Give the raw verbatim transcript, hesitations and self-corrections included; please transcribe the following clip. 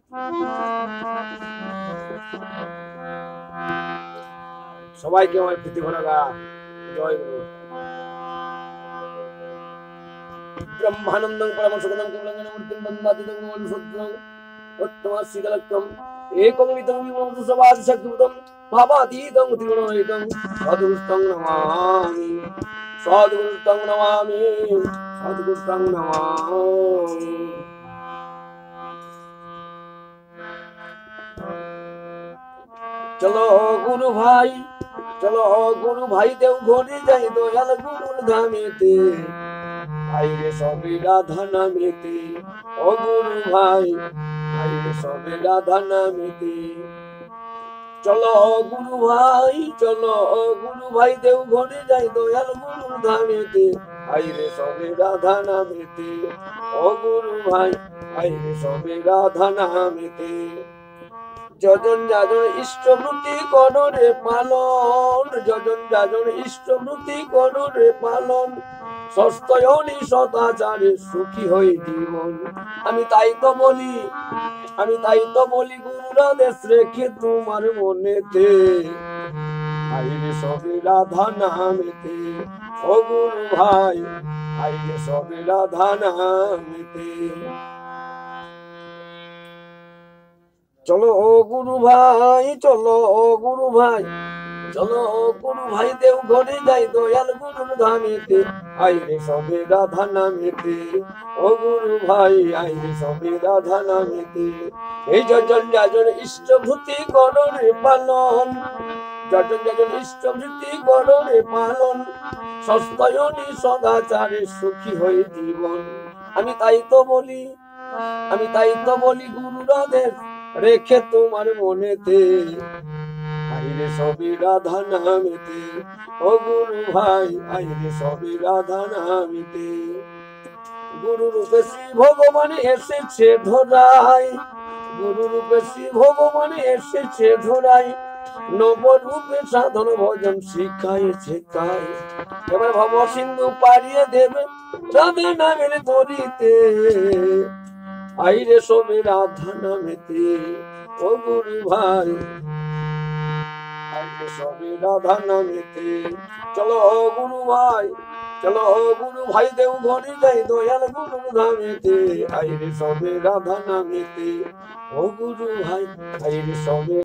সবাইকে আমার প্রীতি ঘনাগা জয় গুরু। ব্রহ্মানন্দং পরম সুখদং কেবলং মূর্তিং বন্দাদিদং ওম সত্যং উত্তমস্যিকলক্কম একং বিদং বিমোদ সবাদ শক্তিভূতং ভাবাতীতং ত্রিগুণরহিতং সদ্গুরুং নমামি সদ্গুরুং নমামি সদ্গুরুং নমামি। চলো গুরু ভাই, চলো গুরু ভাই দেও ঘরে যাই দয়াল গুরুর ধামেতে, ভাই রে সবে রাধা নামেতে। ও গুরু ভাই, ভাই রে সবে রাধা নামেতে। চলো গুরু ভাই, চলো গুরু ভাই দেও ঘরে যাই দয়াল গুরুর ধামেতে, ভাই রে সবে রাধা নামেতে। ও গুরু ভাই, ভাই রে সবে রাধা নামেতে। যজন যাজন ইষ্টভূতি কররে পালন, যজন যাজন ইষ্টভূতি কররে পালন, সস্তয়নি সদাচারে সুখী হই জীবন। আমি তাই তো বলি, আমি তাই তো বলি গুরুর আদেশ রেখে তোমার মনেতে, ভাই রে সবে রাধা নামেতে। ও গুরু ভাই, ভাই রে সবে রাধা নামেতে। চলো ও গুরু ভাই, চলো ও গুরু ভাই, চলো ও গুরু ভাই দেও ঘরে যাই দয়াল গুরুর ধামেতে, আইরে সবে রাধা নামেতে। ও গুরু ভাই, আইরে সবে রাধা নামেতে। এই যজন যাজন ইষ্টভূতি কররে পালন, যজন যাজন ইষ্টভূতি কররে পালন, সস্তয়নি সদাচারে সুখী হই জীবন। আমি তাই তো বলি, আমি তাই তো বলি গুরুর আদেশ রেখে তোমার মনেতে, আইরে সবে রাধা নামেতে। ও গুরু ভাই, আইরে সবে রাধা নামেতে। গুরু রূপে শ্রী ভগবান এসেছে ধরাই, গুরু রূপে শ্রী ভগবান এসেছে ধরাই, নবরূপে সাধন ভজন শিখাইছে তাই। এবার ভব সিন্ধু পারিয়ে দেবে রাধা নামের তরিতে, আইরে সবে রাধা নামেতে। ও গুরু ভাই, আইরে সবে রাধা নামেতে। চলো ও গুরু ভাই, চলো ও গুরু ভাই দেও ঘরে যাই দয়াল গুরুর ধামেতে, আইরে সবে রাধা নামেতে। ও গুরু ভাই, আইরে সবে